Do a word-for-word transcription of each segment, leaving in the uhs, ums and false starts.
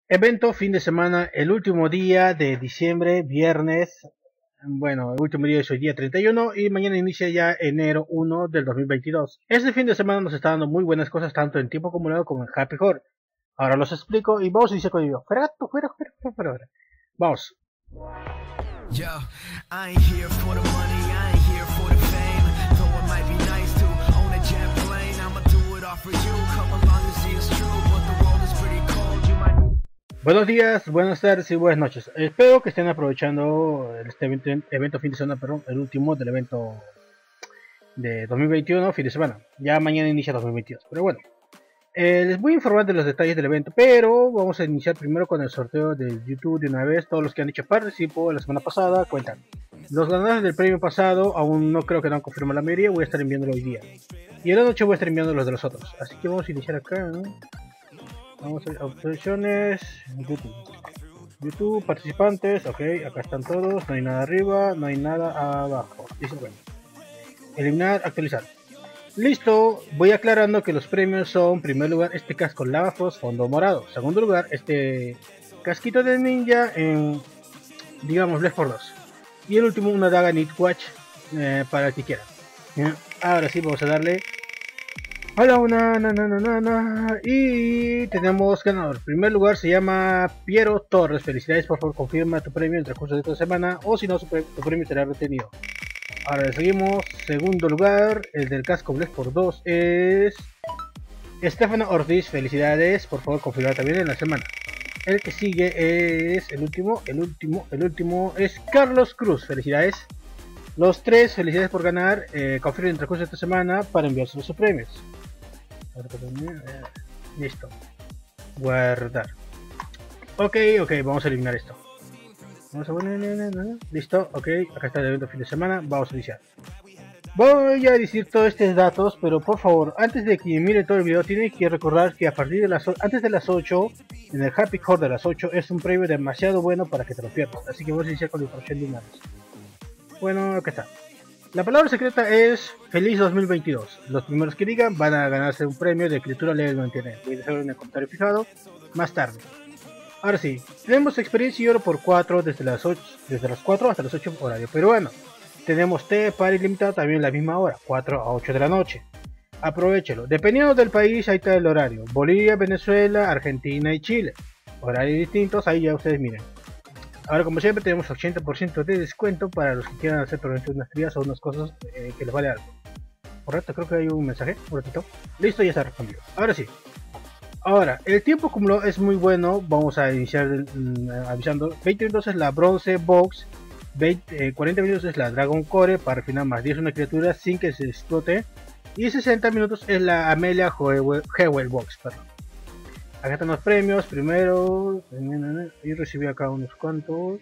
Evento fin de semana, el último día de diciembre, viernes. Bueno, el último día es hoy día treinta y uno y mañana inicia ya enero uno del dos mil veintidós. Este fin de semana nos está dando muy buenas cosas tanto en tiempo acumulado como en Happy Horror. Ahora los explico y vamos a iniciar con ello. Fuera, fuera, fuera, fuera, fuera, fuera. Vamos. Yo, I ain't here for the money, I ain't here for the fame. Though it might be nice to own a jet plane, I'ma do it all for you. Come along and see it's true, but the world is pretty cold. You might... Buenos días, buenas tardes y buenas noches. Espero que estén aprovechando este evento, evento fin de semana, perdón, el último del evento de dos mil veintiuno, fin de semana. Ya mañana inicia dos mil veintidós, pero bueno. Eh, les voy a informar de los detalles del evento, pero vamos a iniciar primero con el sorteo de YouTube de una vez. Todos los que han dicho participo la semana pasada cuentan. Los ganadores del premio pasado aún no creo que no han confirmado la mayoría, voy a estar enviándolo hoy día. Y en la noche voy a estar enviando los de los otros. Así que vamos a iniciar acá, ¿no? Vamos a opciones, YouTube. YouTube, participantes, ok, acá están todos, no hay nada arriba, no hay nada abajo. Dice bueno. Eliminar, actualizar. Listo, voy aclarando que los premios son, en primer lugar, este casco Lava Frost fondo morado. Segundo lugar, este casquito de ninja en, digamos, Left four dos. Y el último, una daga Nightwatch eh, para el que quiera. Bien, ahora sí, vamos a darle. Hola, una, na, na, na, na, na. Y tenemos ganador. En primer lugar se llama Piero Torres. Felicidades, por favor, confirma tu premio en el transcurso de esta semana. O si no, tu premio será retenido. Ahora seguimos. Segundo lugar, el del casco Left four dos es Estefano Ortiz. Felicidades, por favor confirmar también en la semana. El que sigue es el último, el último, el último es Carlos Cruz. Felicidades. Los tres, felicidades por ganar. Eh, confirmen en el transcurso de esta semana para enviarse los premios. Listo. Guardar. Ok, ok, vamos a eliminar esto. Vamos a poner, listo, ok, acá está el evento fin de semana, vamos a iniciar. Voy a decir todos estos datos, pero por favor, antes de que miren todo el video, tienen que recordar que a partir de las antes de las ocho, en el Happy Horror de las ocho, es un premio demasiado bueno para que te lo pierdas. Así que vamos a iniciar con la información de una vez. Bueno, acá está. La palabra secreta es Feliz dos mil veintidós. Los primeros que digan van a ganarse un premio de escritura level noventa y nueve. Voy a dejarlo en el comentario fijado más tarde. Ahora sí, tenemos experiencia y oro por cuatro desde las ocho, desde las cuatro hasta las ocho horario peruano. Tenemos té para ilimitado también la misma hora, cuatro a ocho de la noche. Aprovechelo. Dependiendo del país, ahí está el horario. Bolivia, Venezuela, Argentina y Chile. Horarios distintos, ahí ya ustedes miren. Ahora como siempre tenemos ochenta por ciento de descuento para los que quieran hacer probablemente unas trías o unas cosas eh, que les vale algo. Correcto, creo que hay un mensaje, un ratito. Listo, ya está respondido. Ahora sí. Ahora, el tiempo acumulado es muy bueno. Vamos a iniciar mm, avisando. veinte minutos es la Bronze Box. veinte, eh, cuarenta minutos es la Dragon Core para refinar más diez una criatura sin que se explote. Y sesenta minutos es la Amelia Hewell Box. Perdón. Acá están los premios. Primero, y recibí acá unos cuantos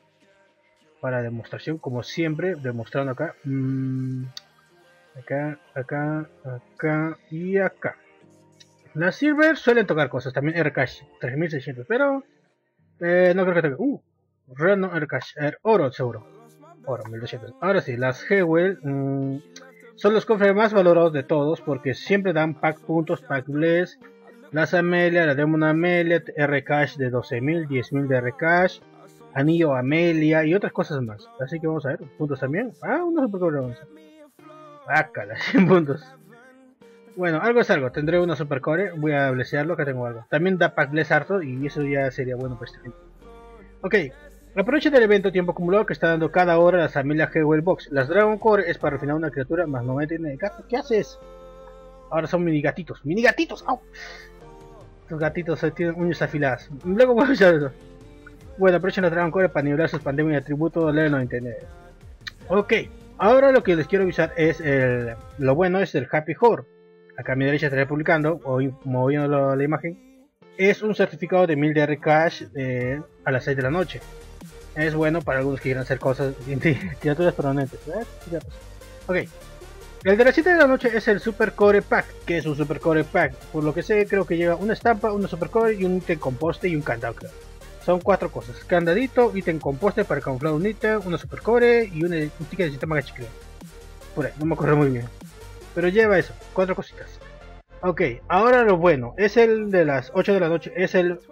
para demostración, como siempre, demostrando acá. Mm, acá, acá, acá y acá. Las Silver suelen tocar cosas, también R-Cash tres mil seiscientos, pero eh, no creo que toque. Uh, Red no R-Cash, oro seguro. Oro mil doscientos. Ahora sí, las Hewell mmm, son los cofres más valorados de todos porque siempre dan pack puntos, pack bless. Las Amelia, la Demon Amelia, R-Cash de doce mil, diez mil de R-Cash, Anillo Amelia y otras cosas más. Así que vamos a ver, puntos también. Ah, unos super cobres. Bácala, cien puntos. Bueno, algo es algo, tendré una super core, voy a blessearlo, acá tengo algo. También da pack bless harto y eso ya sería bueno para este gente. Ok, aprovechen del evento tiempo acumulado que está dando cada hora las Amelia Hewell Box. Las Dragon Core es para refinar una criatura más noventa y nueve. ¿Qué haces? Ahora son mini gatitos, mini gatitos, ¡au! Estos gatitos tienen uñas afiladas. Luego voy a usar eso. Bueno, aprovechen las Dragon Core para nivelar sus pandemias de atributo level noventa y nueve. Ok, ahora lo que les quiero avisar es el, lo bueno es el Happy Horror. Acá a mi derecha estaré publicando, o moviendo la imagen. Es un certificado de mil de R-Cash eh, a las seis de la noche. Es bueno para algunos que quieran hacer cosas, criaturas permanentes. ¿eh? Ok. El de las siete de la noche es el Super Core Pack. Que es un Super Core Pack? Por lo que sé, creo que lleva una estampa, una Super Core y un ítem composte y un candado. Son cuatro cosas. Candadito, ítem composte para camuflar un ítem, una Super Core y un, un ticket de sistema gachi. Por ahí, no me acuerdo muy bien. Pero lleva eso, cuatro cositas. Ok, ahora lo bueno, es el de las ocho de la noche, es el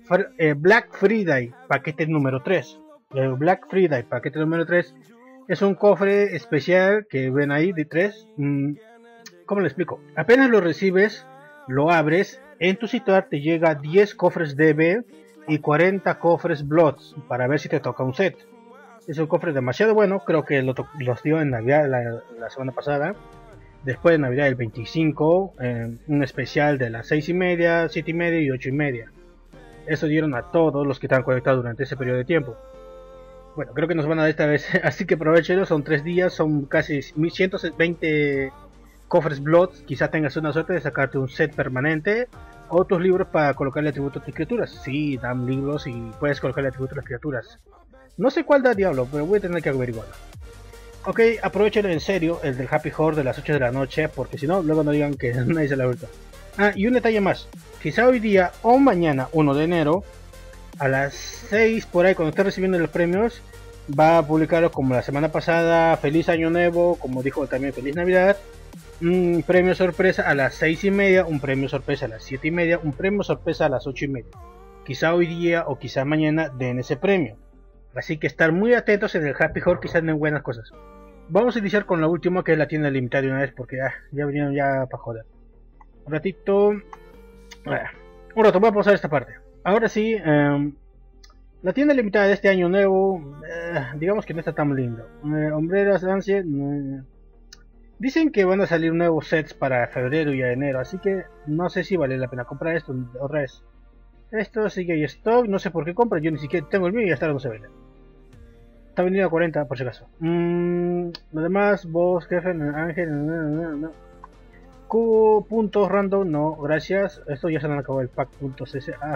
eh, Black Friday, paquete número tres. El Black Friday, paquete número tres, es un cofre especial que ven ahí de tres. Mm, ¿Cómo le explico? Apenas lo recibes, lo abres, en tu situar te llega diez cofres D B y cuarenta cofres Bloods para ver si te toca un set. Es un cofre demasiado bueno, creo que lo los dio en Navidad la, la semana pasada. Después de Navidad el veinticinco, eh, un especial de las seis y media, siete y media y ocho y media. Eso dieron a todos los que estaban conectados durante ese periodo de tiempo. Bueno, creo que nos van a dar esta vez, así que aprovechenlo, son tres días, son casi mil ciento veinte cofres Bloods. Quizá tengas una suerte de sacarte un set permanente o tus libros para colocarle atributos a tus criaturas. Sí, dan libros y puedes colocarle atributos a las criaturas. No sé cuál da Diablo, pero voy a tener que averiguarlo. Ok, aprovechen en serio el del Happy Hour de las ocho de la noche, porque si no, luego no digan que nadie se la vuelta. Ah, y un detalle más. Quizá hoy día o mañana, uno de enero, a las seis por ahí, cuando esté recibiendo los premios, va a publicarlo como la semana pasada. Feliz Año Nuevo, como dijo también Feliz Navidad. Un premio sorpresa a las seis y media, un premio sorpresa a las siete y media, un premio sorpresa a las ocho y media. Quizá hoy día o quizá mañana den ese premio. Así que estar muy atentos en el Happy Hour, quizás den buenas cosas. Vamos a iniciar con la última, que es la tienda limitada de una vez, porque ah, ya vinieron ya para joder. Un ratito. Ah, un rato, voy a pausar esta parte. Ahora sí, um, la tienda limitada de este año nuevo, eh, digamos que no está tan lindo. Eh, hombreras, Lance, eh, dicen que van a salir nuevos sets para febrero y enero, así que no sé si vale la pena comprar esto otra vez. Esto sigue en stock, no sé por qué compra, yo ni siquiera tengo el mío y hasta ahora no se vende. Está vendido a cuarenta por si acaso. Mm, lo demás, vos, jefe, ángel, no, no, no. Cubo, puntos, random, no, gracias. Esto ya se nos acabó el pack.cc. Ah.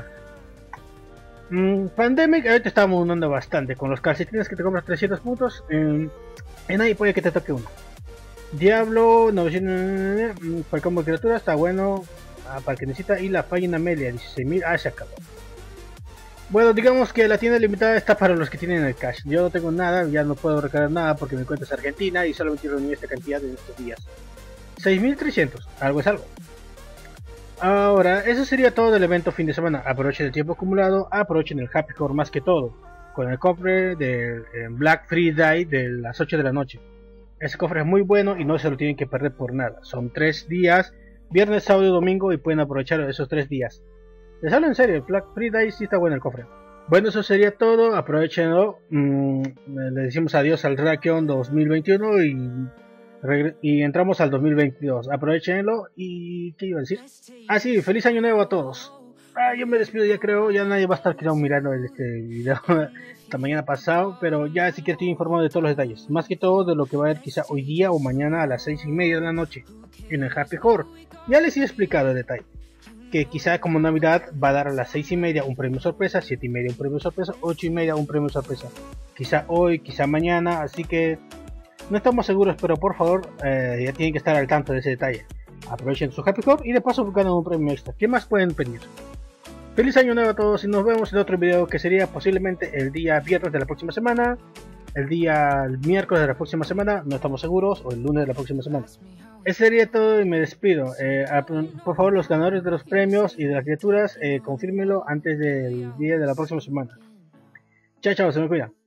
Mm, Pandemic, ahorita estamos unando bastante. Con los calcetines que te compras trescientos puntos, en, en ahí puede que te toque uno. Diablo, novecientos, mm, para el combo de criatura, está bueno. Ah, para el que necesita. Y la página media, dieciséis mil, ah, se acabó. Bueno, digamos que la tienda limitada está para los que tienen el cash. Yo no tengo nada, ya no puedo recargar nada porque mi cuenta es argentina y solamente reuní esta cantidad en estos días. seis mil trescientos, algo es algo. Ahora, eso sería todo del evento fin de semana. Aprovechen el tiempo acumulado, aprovechen el Happy Hour más que todo. Con el cofre del Black Friday de las ocho de la noche. Ese cofre es muy bueno y no se lo tienen que perder por nada. Son tres días, viernes, sábado y domingo, y pueden aprovechar esos tres días. Les hablo en serio, el Black Friday sí está bueno el cofre. Bueno, eso sería todo, aprovechenlo. Mm, le decimos adiós al Rakion dos mil veintiuno y, y entramos al dos mil veintidós. Aprovechenlo y... ¿qué iba a decir? Ah, sí, feliz año nuevo a todos. Ah, yo me despido ya creo, ya nadie va a estar queriendo mirando este video esta mañana pasado, pero ya sí que estoy informado de todos los detalles. Más que todo de lo que va a haber quizá hoy día o mañana a las seis y media de la noche en el Happy Hour. Ya les he explicado el detalle. Que quizá como Navidad va a dar a las seis y media un premio sorpresa, siete y media un premio sorpresa, ocho y media un premio sorpresa. Quizá hoy, quizá mañana, así que no estamos seguros, pero por favor eh, ya tienen que estar al tanto de ese detalle. Aprovechen su Happy Hour y de paso ganan un premio extra. ¿Qué más pueden pedir? Feliz año nuevo a todos y nos vemos en otro video que sería posiblemente el día viernes de la próxima semana, el día miércoles de la próxima semana, no estamos seguros, o el lunes de la próxima semana. Eso sería todo y me despido. Eh, por favor, los ganadores de los premios y de las criaturas, eh, confírmenlo antes del día de la próxima semana. Chao, chao, se me cuida.